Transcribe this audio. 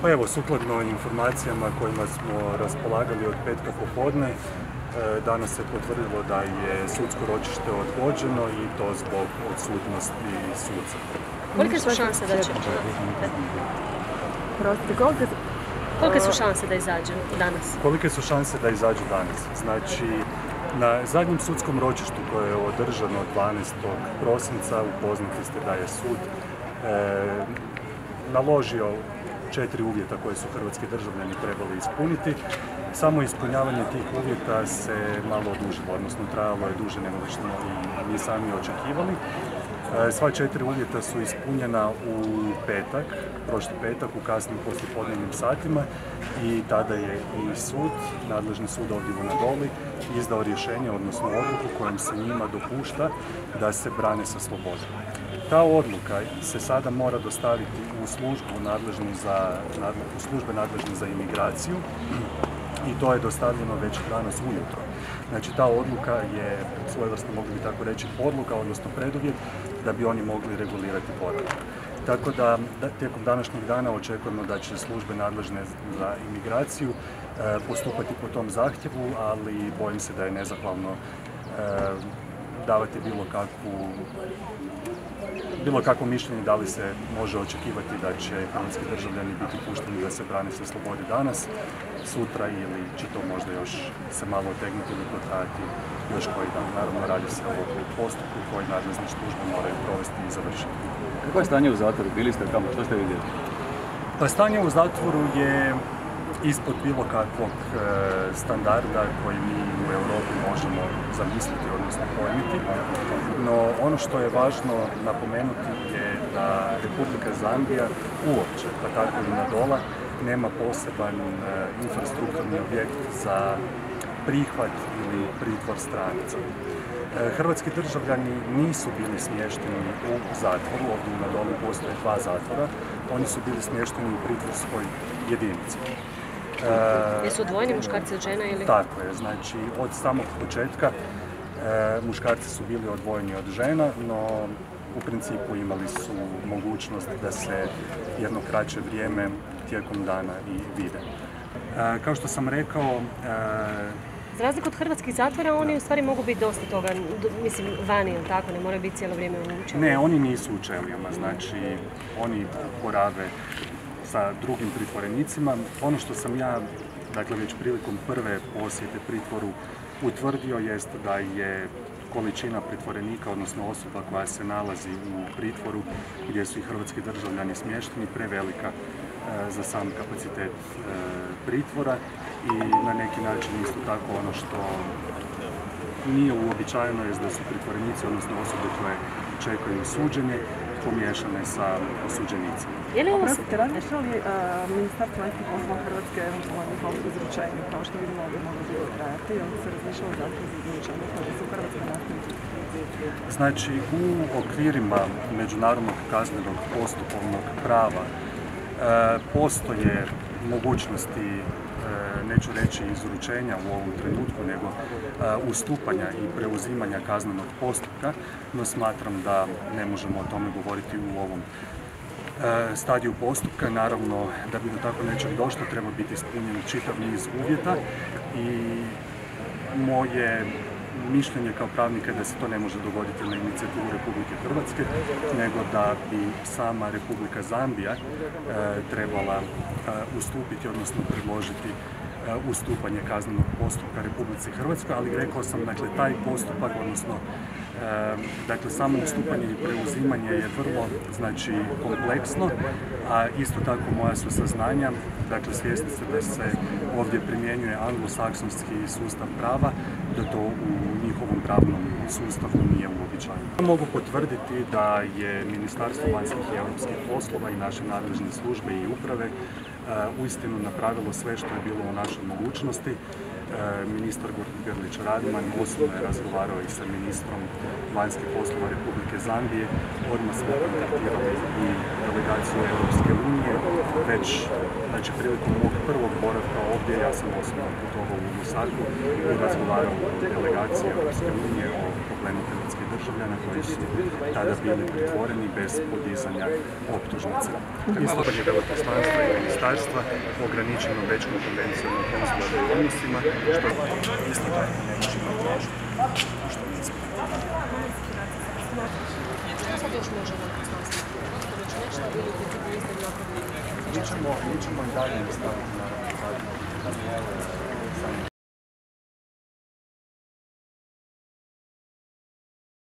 Pa evo, sukladno informacijama kojima smo raspolagali od petka popodne, danas se potvrdilo da je sudsko ročište odgođeno i to zbog odsutnosti suca. Kolike su šanse da će... Kolike su šanse da izađe danas? Kolike su šanse da izađu danas? Znači, na zadnjem sudskom ročištu koje je održano 12. prosinca upoznati ste da je sud naložio 4 uvjeta koje su hrvatski državljani trebali ispuniti. Samo ispunjavanje tih uvjeta se malo odužilo, odnosno trajalo je duže nego što smo i mi sami očekivali. Sva 4 uvjeta su ispunjena u petak, prošli petak u kasnim poslijepodnevnim satima i tada je i sud, nadležni sud ovdje u Nadoli, izdao rješenje, odnosno odluku kojom se njima dopušta da se brane sa slobode. Ta odluka se sada mora dostaviti u službe nadležne za imigraciju i to je dostavljeno već danas ujutro. Znači, ta odluka je svojevrsno, mogli bi tako reći, podloga, odnosno preduvjet da bi oni mogli regulirati boravak. Tako da tijekom današnjeg dana očekujemo da će službe nadležne za imigraciju postupati po tom zahtjevu, ali bojim se da je nezahvalno davati bilo kakvo mišljenje da li se može očekivati da će hrvatski državljani biti pušteni da se brane sa slobode danas, sutra, ili će to možda još se malo otegnuti ili potrajati još koji dan. Naravno, radi se o postupku koji nadležne službe moraju provesti i završiti. Kako je stanje u zatvoru? Bili ste tamo? Što ste vidjeli? Pa stanje u zatvoru je ispod bilo kakvog standarda koji mi u Europi možemo zamisliti, odnosno pojmiti. No ono što je važno napomenuti je da Republika Zambija uopće, pa tako i Nadola, nema poseban infrastrukturni objekt za prihvat ili pritvor stranaca. Hrvatski državljani nisu bili smješteni u zatvoru, ovdje u Nadolu postoje 2 zatvora, oni su bili smješteni u pritvorskoj jedinici. Jesu odvojeni muškarci od žena ili? Tako je, znači od samog početka muškarci su bili odvojeni od žena, no u principu imali su mogućnost da se jedno kraće vrijeme tijekom dana i vide. Kao što sam rekao... Za razliku od hrvatskih zatvora, oni u stvari mogu biti dosta toga, mislim, vani, ili tako, ne moraju biti cijelo vrijeme u čelijama? Ne, oni nisu u čelijama, znači oni borave sa drugim pritvorenicima. Ono što sam ja, dakle, već prilikom prve posjete pritvoru utvrdio jest da je količina pritvorenika, odnosno osoba koja se nalazi u pritvoru gdje su i hrvatski državljani smješteni, prevelika za sam kapacitet pritvora i na neki način isto tako ono što nije uobičajeno je da su pritvorenici, odnosno osobe koje čekaju suđenje, pomiješane sa osuđenicima. Oprostite, razmišlja li Ministarstvo vanjskih poslova Hrvatske o njihovom izručenju, kao što vidimo ovdje moglo bilo trajati, ili se razmišljalo zapravo za izručenje koje su Hrvatska nastavnici? Znači, u okvirima međunarodnog kaznenog postupovnog prava postoje mogućnosti, neću reći izručenja u ovom trenutku, nego ustupanja i preuzimanja kaznenog postupka, no smatram da ne možemo o tome govoriti u ovom stadiju postupka. Naravno, da bi do tako nečeg došlo, treba biti ispunjen čitav niz uvjeta i moje mišljenje kao pravnika je da se to ne može dogoditi na inicijativu Republike Hrvatske, nego da bi sama Republika Zambija trebala ustupiti, odnosno predložiti ustupanje kaznenog postupka Republici Hrvatskoj, ali rekao sam, dakle, taj postupak, odnosno dakle, samo ustupanje i preuzimanje je vrlo, znači, kompleksno, a isto tako moja su saznanja, dakle, svjesni ste da se ovdje primjenjuje anglosaksonski sustav prava, da to u njihovom pravnom sustavu nije uobičajeno. Mogu potvrditi da je Ministarstvo vanjskih i europskih poslova i naše nadležne službe i uprave uistinu napravilo sve što je bilo u našoj mogućnosti. Ministar Grlić Radman osobno je razgovarao i sa ministrom vanjskih poslova Republike Zambije. Odmah smo kontaktirali i delegaciju Europske unije već, znači prilikom mog prvog boravka ovdje, ja sam osobno putovao u Lusaku i razgovarao o delegaciji Europske unije o problemu hrvatskih državljana koji su tada bili pritvoreni bez podizanja optužnice. Istupanje veleposlanstva i ministarstva ograničeno Bečkom konvencijom o konzularnim odnosima, što isto tako ne možemo tražiti. Što sad još može veleposlanstvo? Već nešto ili u principu niste napravili? Mi ćemo i dalje nastaviti na